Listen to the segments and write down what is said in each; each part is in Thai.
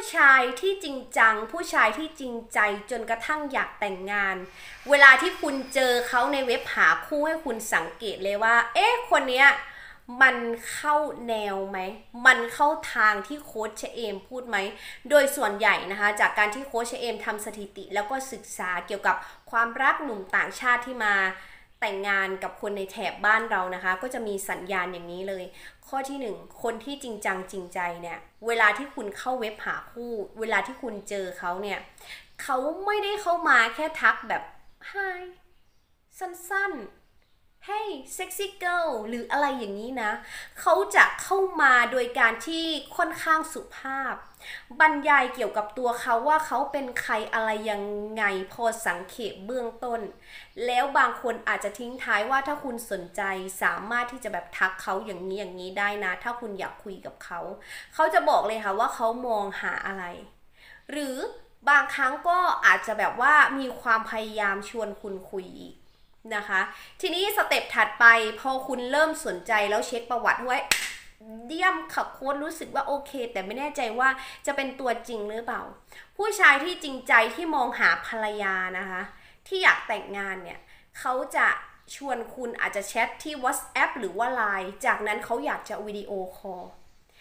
ชายที่จริงจังผู้ชายที่จริงใจจนกระทั่งอยากแต่งงานเวลาที่คุณเจอเขาในเว็บหาคู่ให้คุณสังเกตเลยว่าคนเนี้ยมันเข้าแนวไหมมันเข้าทางที่โค้ชเชเอมพูดไหมโดยส่วนใหญ่นะคะจากการที่โค้ชเชเอมทำสถิติแล้วก็ศึกษาเกี่ยวกับความรักหนุ่มต่างชาติที่มาแต่งงานกับคนในแถบบ้านเรานะคะก็จะมีสัญญาณอย่างนี้เลยข้อที่1คนที่จริงจังจริงใจเนี่ยเวลาที่คุณเข้าเว็บหาคู่เวลาที่คุณเจอเขาเนี่ยเขาไม่ได้เข้ามาแค่ทักแบบ hi สั้นๆ hey sexy girl หรืออะไรอย่างนี้นะเขาจะเข้ามาโดยการที่ค่อนข้างสุภาพบรรยายเกี่ยวกับตัวเขาว่าเขาเป็นใครอะไรยังไงพอสังเขปเบื้องต้นแล้วบางคนอาจจะทิ้งท้ายว่าถ้าคุณสนใจสามารถที่จะแบบทักเขาอย่างนี้ได้นะถ้าคุณอยากคุยกับเขาเขาจะบอกเลยค่ะว่าเขามองหาอะไรหรือบางครั้งก็อาจจะแบบว่ามีความพยายามชวนคุณคุยอีกนะคะทีนี้สเต็ปถัดไปพอคุณเริ่มสนใจแล้วเช็คประวัติไว้เยี่ยมขับโค้ดรู้สึกว่าโอเคแต่ไม่แน่ใจว่าจะเป็นตัวจริงหรือเปล่าผู้ชายที่จริงใจที่มองหาภรรยานะคะที่อยากแต่งงานเนี่ยเขาจะชวนคุณอาจจะแชทที่ WhatsApp หรือว่า LINE จากนั้นเขาอยากจะวิดีโอคอล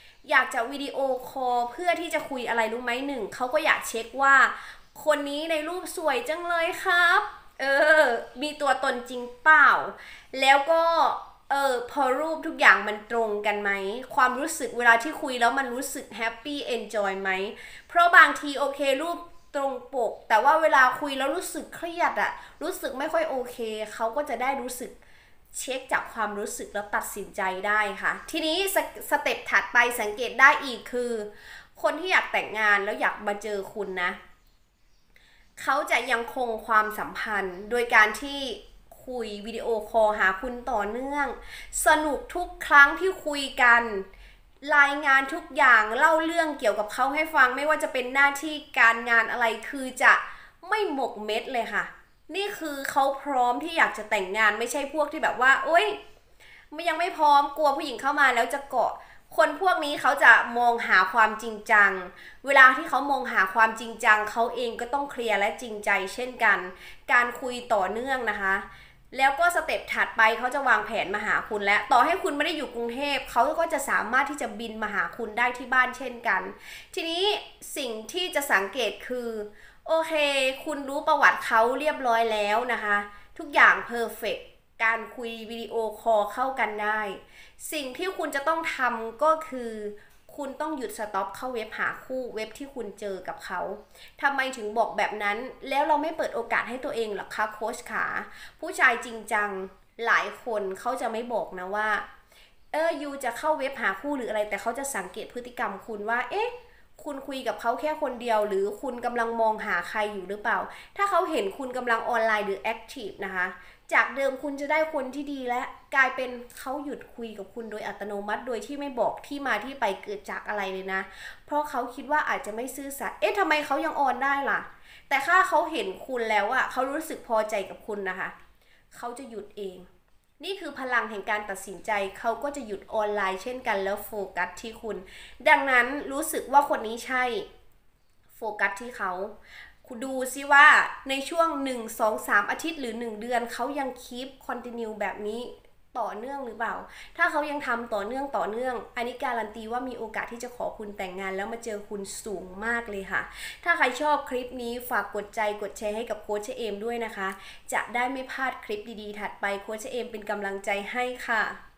เพื่อที่จะคุยอะไรรู้ไหม1เขาก็อยากเช็คว่าคนนี้ในรูปสวยจังเลยครับมีตัวตนจริงเปล่าแล้วก็พอรูปทุกอย่างมันตรงกันไหมความรู้สึกเวลาที่คุยแล้วมันรู้สึกแฮปปี้เอนจอยไหมเพราะบางทีโอเครูปตรงปกแต่ว่าเวลาคุยแล้วรู้สึกเครียดอะรู้สึกไม่ค่อยโอเคเขาก็จะได้รู้สึกเช็คจากความรู้สึกแล้วตัดสินใจได้ค่ะทีนี้สเต็ปถัดไปสังเกตได้อีกคือคนที่อยากแต่งงานแล้วอยากมาเจอคุณนะเขาจะยังคงความสัมพันธ์โดยการที่คุยวิดีโอคอลหาคุณต่อเนื่องสนุกทุกครั้งที่คุยกันรายงานทุกอย่างเล่าเรื่องเกี่ยวกับเขาให้ฟังไม่ว่าจะเป็นหน้าที่การงานอะไรคือจะไม่หมกเม็ดเลยค่ะนี่คือเขาพร้อมที่อยากจะแต่งงานไม่ใช่พวกที่แบบว่ายังไม่พร้อมกลัวผู้หญิงเข้ามาแล้วจะเกาะคนพวกนี้เขาจะมองหาความจริงจังเวลาที่เขามองหาความจริงจังเขาเองก็ต้องเคลียร์และจริงใจเช่นกันการคุยต่อเนื่องนะคะแล้วก็สเต็ปถัดไปเขาจะวางแผนมาหาคุณและต่อให้คุณไม่ได้อยู่กรุงเทพเขาก็จะสามารถที่จะบินมาหาคุณได้ที่บ้านเช่นกันทีนี้สิ่งที่จะสังเกตคือโอเคคุณรู้ประวัติเขาเรียบร้อยแล้วนะคะทุกอย่างเพอร์เฟกต์การคุยวิดีโอคอลเข้ากันได้สิ่งที่คุณจะต้องทำก็คือคุณต้องหยุดสต็อปเข้าเว็บหาคู่เว็บที่คุณเจอกับเขาทำไมถึงบอกแบบนั้นแล้วเราไม่เปิดโอกาสให้ตัวเองหรอคะโค้ชขาผู้ชายจริงจังหลายคนเขาจะไม่บอกนะว่ายูจะเข้าเว็บหาคู่หรืออะไรแต่เขาจะสังเกตพฤติกรรมคุณว่าคุณคุยกับเขาแค่คนเดียวหรือคุณกำลังมองหาใครอยู่หรือเปล่าถ้าเขาเห็นคุณกำลังออนไลน์หรือแอคทีฟนะคะจากเดิมคุณจะได้คนที่ดีและกลายเป็นเขาหยุดคุยกับคุณโดยอัตโนมัติโดยที่ไม่บอกที่มาที่ไปเกิดจากอะไรเลยนะเพราะเขาคิดว่าอาจจะไม่ซื่อสัตย์ทำไมเขายังออนได้ล่ะแต่ถ้าเขาเห็นคุณแล้วอะเขารู้สึกพอใจกับคุณนะคะเขาจะหยุดเองนี่คือพลังแห่งการตัดสินใจเขาก็จะหยุดออนไลน์เช่นกันแล้วโฟกัสที่คุณดังนั้นรู้สึกว่าคนนี้ใช่โฟกัสที่เขาดูซิว่าในช่วง1 2 3อาทิตย์หรือ1เดือนเขายังคีปคอนติเนียแบบนี้ต่อเนื่องหรือเปล่าถ้าเขายังทำต่อเนื่องอันนี้การันตีว่ามีโอกาสที่จะขอคุณแต่งงานแล้วมาเจอคุณสูงมากเลยค่ะถ้าใครชอบคลิปนี้ฝากกดใจกดแชร์ให้กับโค้ชเอมด้วยนะคะจะได้ไม่พลาดคลิปดีๆถัดไปโค้ชเอมเป็นกำลังใจให้ค่ะ